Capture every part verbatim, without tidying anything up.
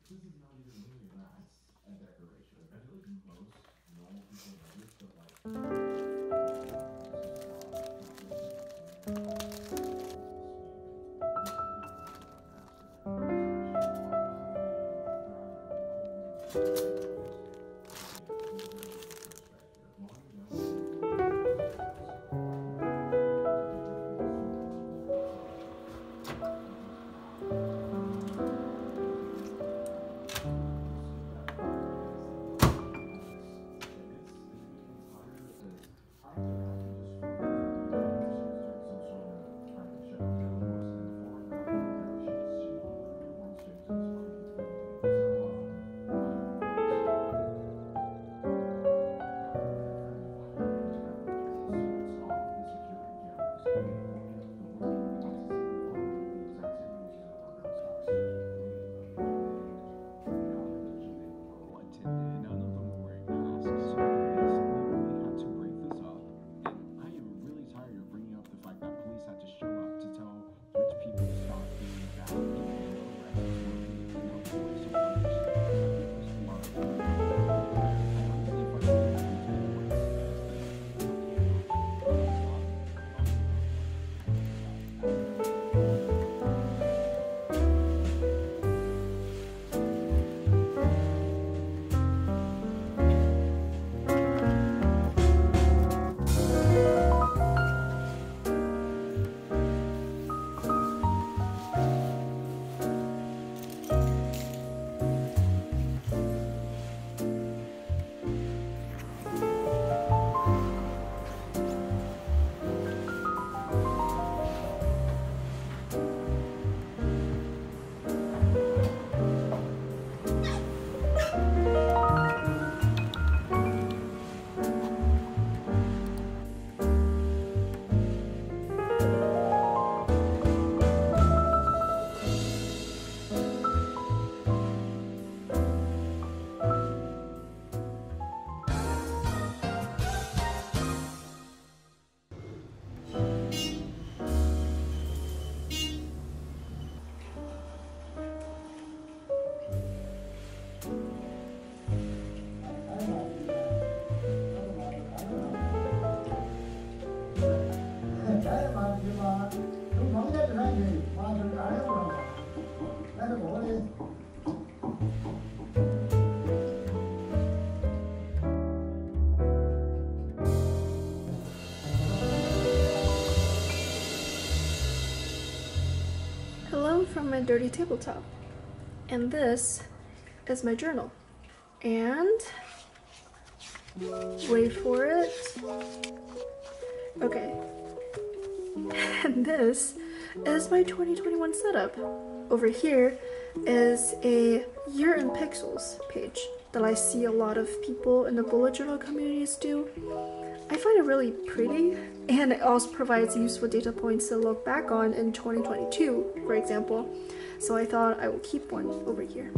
This is not even really that's a decoration. I feel like most normal people know this, but like from my dirty tabletop, and this is my journal. And wait for it. Okay. And this is my twenty twenty-one setup. Over here is a year in pixels page that I see a lot of people in the bullet journal communities do. I find it really pretty, and it also provides useful data points to look back on in twenty twenty-two, for example. So I thought I will keep one over here.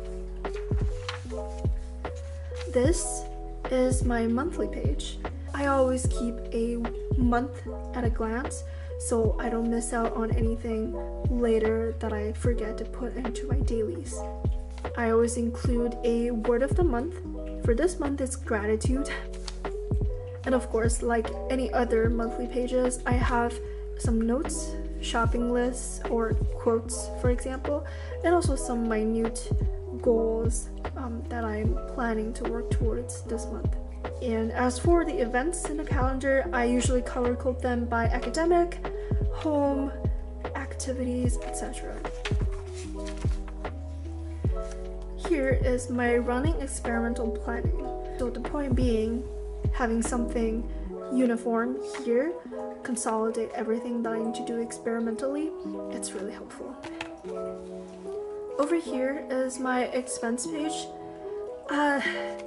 This is my monthly page. I always keep a month at a glance, so I don't miss out on anything later that I forget to put into my dailies. I always include a word of the month. For this month, it's gratitude. And of course, like any other monthly pages, I have some notes, shopping lists, or quotes, for example, and also some minute goals um, that I'm planning to work towards this month. And as for the events in the calendar, I usually color code them by academic, home, activities, et cetera. Here is my running experimental planning. So the point being, having something uniform here, consolidate everything that I need to do experimentally, it's really helpful. Over here is my expense page. Uh,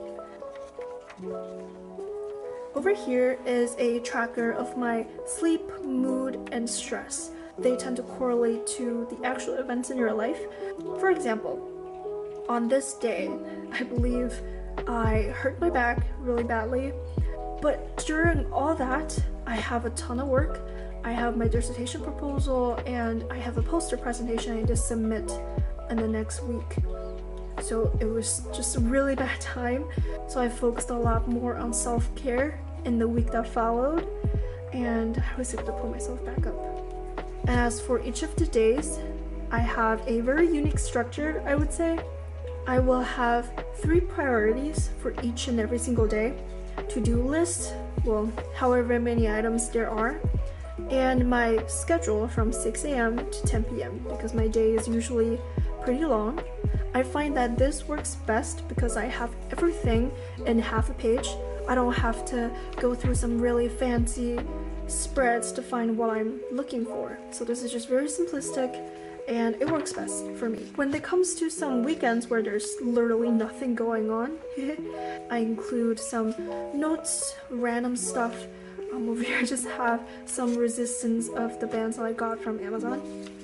over here is a tracker of my sleep, mood, and stress. They tend to correlate to the actual events in your life. For example, on this day, I believe I hurt my back really badly, but during all that, I have a ton of work. I have my dissertation proposal, and I have a poster presentation I need to submit in the next week. so it was just a really bad time. So I focused a lot more on self-care in the week that followed, and I was able to pull myself back up. And as for each of the days, I have a very unique structure, I would say. I will have three priorities for each and every single day. To-do list, well, however many items there are, and my schedule from six A M to ten P M because my day is usually pretty long. I find that this works best because I have everything in half a page. I don't have to go through some really fancy spreads to find what I'm looking for. So this is just very simplistic, and it works best for me. When it comes to some weekends where there's literally nothing going on, I include some notes, random stuff. Um, over here I just have some resistance of the bands that I got from Amazon.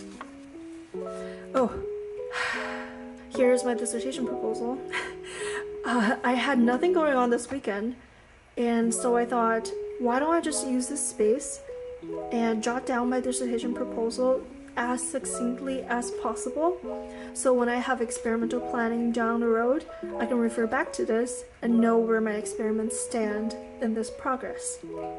Oh, here's my dissertation proposal. uh, I had nothing going on this weekend, and so I thought, why don't I just use this space and jot down my dissertation proposal as succinctly as possible, so when I have experimental planning down the road, I can refer back to this and know where my experiments stand in this progress.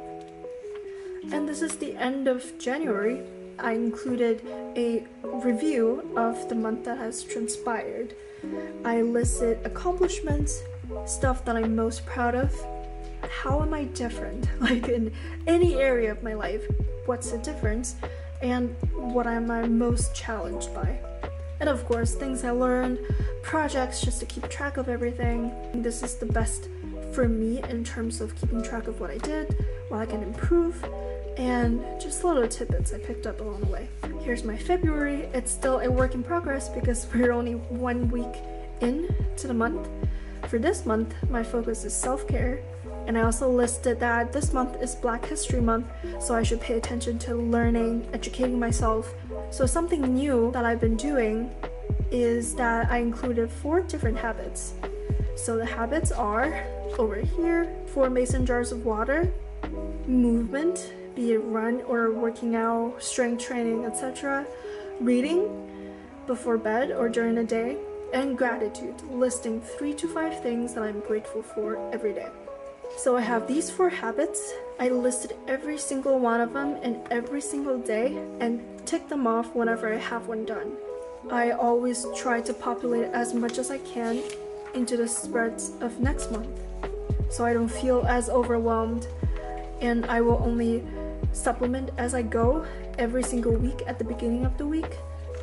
And this is the end of January. I included a review of the month that has transpired. I listed accomplishments, stuff that I'm most proud of. How am I different? Like in any area of my life, what's the difference? And what am I most challenged by? And of course, things I learned, projects just to keep track of everything. This is the best for me in terms of keeping track of what I did, what I can improve, and just little tidbits I picked up along the way. Here's my February. It's still a work in progress because we're only one week in to the month. For this month, my focus is self-care. And I also listed that this month is Black History Month, so I should pay attention to learning, educating myself. So something new that I've been doing is that I included four different habits. So the habits are, over here, four mason jars of water, movement, be it run or working out, strength training, et cetera, reading before bed or during the day, and gratitude, listing three to five things that I'm grateful for every day. So I have these four habits. I listed every single one of them in every single day and tick them off whenever I have one done. I always try to populate as much as I can into the spreads of next month, so I don't feel as overwhelmed, and I will only supplement as I go every single week at the beginning of the week.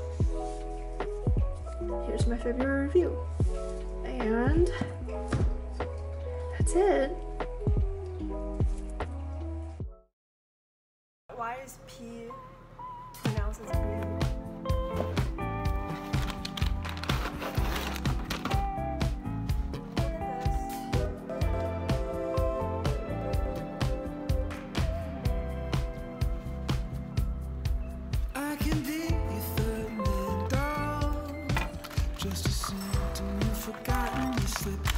Here's my February review, and that's it. Why is P pronounced as green? I can be your third man dog, just a symptom you've forgotten, you slip